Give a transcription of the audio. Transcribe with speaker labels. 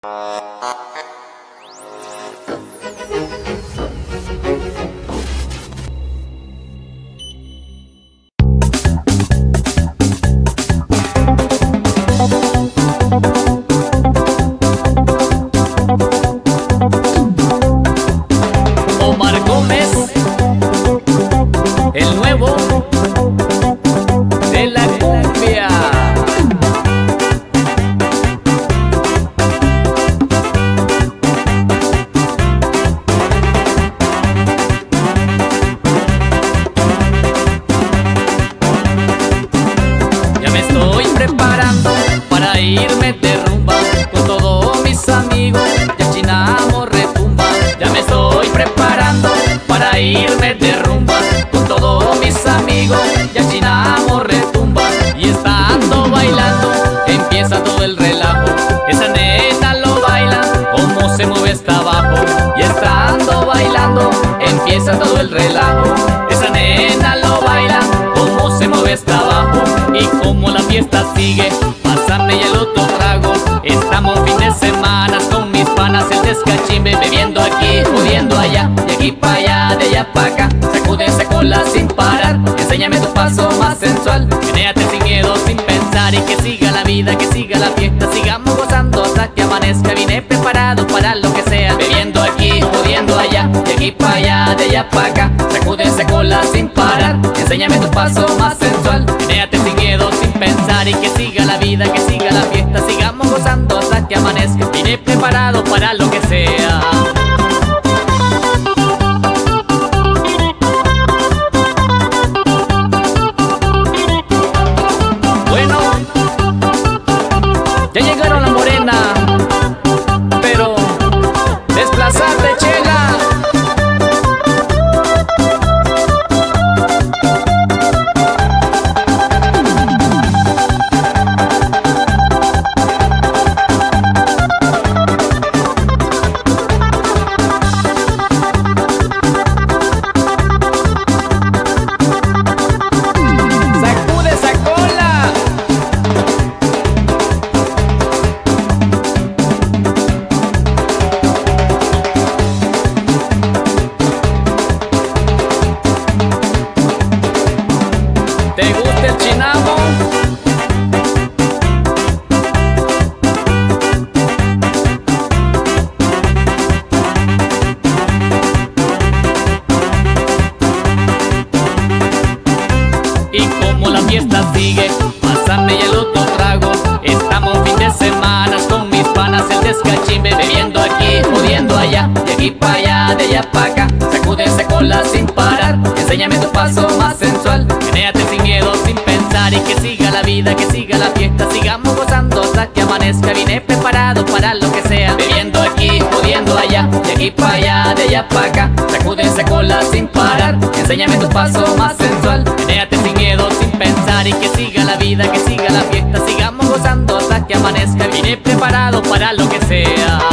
Speaker 1: Omar Gómez, el nuevo de la cumbia. Ya me estoy preparando para irme de rumba con todos mis amigos, ya Chinamo retumba. Ya me estoy preparando para irme de rumba con todos mis amigos, ya Chinamo retumba. Y estando bailando empieza todo el relajo, esa nena lo baila como se mueve hasta abajo. Y estando bailando empieza todo el relajo, esa nena lo baila como se mueve hasta abajo. Y como la fiesta sigue, pásame ya el otro trago. Estamos fin de semana con mis panas, el descachimbe, bebiendo aquí, jodiendo allá, de aquí para allá, de allá para acá. Sacude esa cola sin parar, enséñame tu paso más sensual. Menéate sin miedo, sin pensar, y que siga la vida, que siga la fiesta. Sigamos gozando hasta que amanezca. Vine preparado para lo que sea, bebiendo aquí, jodiendo allá, de aquí para allá, de allá para acá. Sacude esa cola sin parar, enséñame tu paso más sensual. Menéate sin miedo, sin pensar, y que siga la vida, que siga la fiesta. Sigamos gozando hasta que amanezca. Vine preparado para lo que sea. Bueno, ya llegaron la morena, pero desplazarte, chela. Sacude esa cola. ¿Te gusta el Chinamo? Y como la fiesta sigue, pásame ya el otro trago. Estamos fin de semana con mis panas, el descachimbe, bebiendo aquí, jodiendo allá, de aquí para allá, de allá para acá. Sacude esa cola sin parar, enséñame tu paso más sensual. Menéate sin miedo, sin pensar, y que siga la vida, que siga la fiesta. Sigamos gozando hasta que amanezca. Vine preparado para lo que sea, bebiendo aquí, jodiendo allá, de aquí para allá, de allá para acá. Sacude esa cola sin parar, enséñame tu paso más sensual. Menéate sin miedo, sin pensar, y que siga la vida, que siga la fiesta. Sigamos gozando hasta que amanezca. Vine preparado para lo que sea.